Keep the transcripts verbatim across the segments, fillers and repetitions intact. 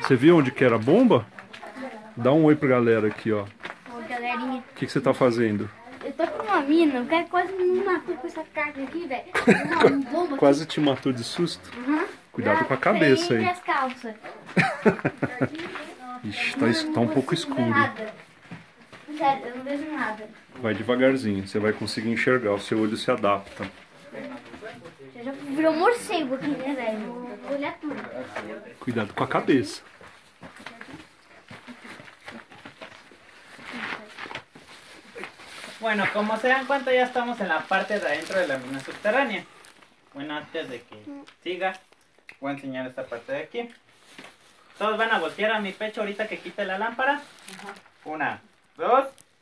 Você viu onde que era a bomba? Dá um oi pra galera aqui, ó. Ó, galerinha. O que, que você tá fazendo? Eu tô com uma mina, o cara quase me matou com essa carga aqui, velho. Uma bomba Quase te matou de susto? Uhum. Cuidado Já com a cabeça prende aí. as calças. Ixi, tá, es- tá um pouco escuro. Nada. Sério, eu não vejo nada. Vai devagarzinho, você vai conseguir enxergar, o seu olho se adapta. Você já virou morcego aqui, né, velho? Vou olhar tudo. Cuidado com a cabeça. Bueno, como se dan cuenta ya estamos en la parte de adentro de la mina subterránea. Bueno, antes de que siga, voy a enseñar esta parte de aquí. Todos van a voltear a mi pecho ahorita que quite la lámpara. Una, dos.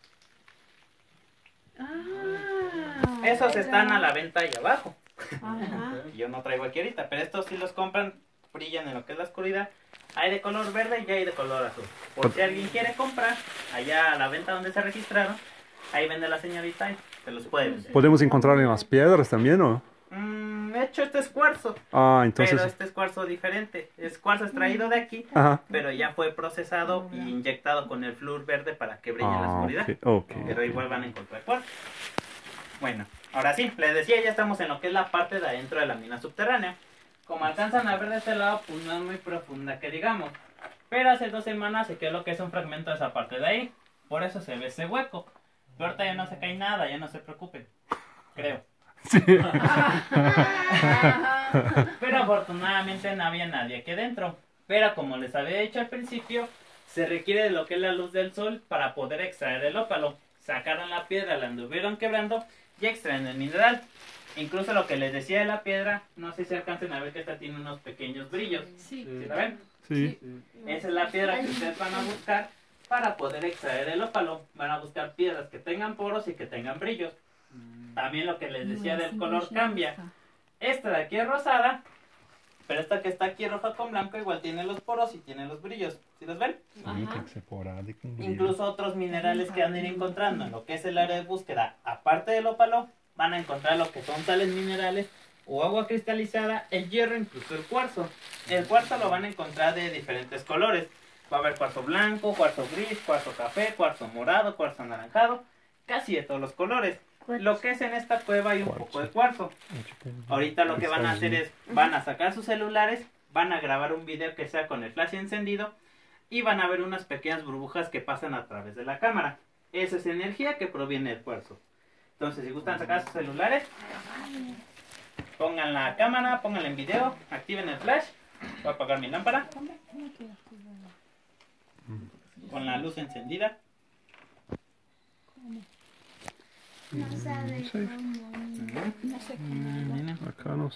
Ah, Esos están a la venta ahí abajo. Ajá. Yo no traigo aquí ahorita, pero estos sí los compran, brillan en lo que es la oscuridad. Hay de color verde y hay de color azul. Por si alguien quiere comprar, allá a la venta donde se registraron, ahí vende la señorita y se los puede vender. Podemos encontrar en las piedras también, ¿no? Mm, de hecho, este es cuarzo, Ah, pero entonces... este es cuarzo diferente. Es cuarzo extraído de aquí, Ajá. pero ya fue procesado y inyectado con el flúor verde para que brille en la Ah, oscuridad. ok, ok. Pero igual van a encontrar cuarzo. Bueno, ahora sí, les decía, ya estamos en lo que es la parte de adentro de la mina subterránea. Como alcanzan a ver de este lado, pues no es muy profunda que digamos. Pero hace dos semanas se quedó lo que es un fragmento de esa parte de ahí. Por eso se ve ese hueco. Pero ahorita ya no se cae nada, ya no se preocupen. Creo. Sí. Pero afortunadamente no había nadie aquí dentro. Pero como les había dicho al principio, se requiere de lo que es la luz del sol para poder extraer el ópalo. Sacaron la piedra, la anduvieron quebrando y extraen el mineral. Incluso lo que les decía de la piedra, no sé si alcancen a ver que esta tiene unos pequeños brillos. Sí. ¿Sí la ven? Sí. Esa es la piedra que ustedes van a buscar para poder extraer el ópalo. Van a buscar piedras que tengan poros y que tengan brillos. También lo que les decía del color cambia. Esta de aquí es rosada, pero esta que está aquí roja con blanco igual tiene los poros y tiene los brillos. ¿Sí los ven? Incluso otros minerales que han ido encontrando en lo que es el área de búsqueda, aparte del ópalo, van a encontrar lo que son sales minerales o agua cristalizada, el hierro, incluso el cuarzo. El cuarzo lo van a encontrar de diferentes colores. Va a haber cuarzo blanco, cuarzo gris, cuarzo café, cuarzo morado, cuarzo anaranjado, casi de todos los colores. Lo que es en esta cueva hay un poco de cuarzo. Ahorita lo que van a hacer es, van a sacar sus celulares, van a grabar un video que sea con el flash encendido y van a ver unas pequeñas burbujas que pasan a través de la cámara. Esa es energía que proviene del cuarzo. Entonces, si gustan sacar sus celulares, pongan la cámara, pónganla en video, activen el flash. Voy a apagar mi lámpara con la luz encendida. No sabe Sí. cómo. No sé cómo. Acá no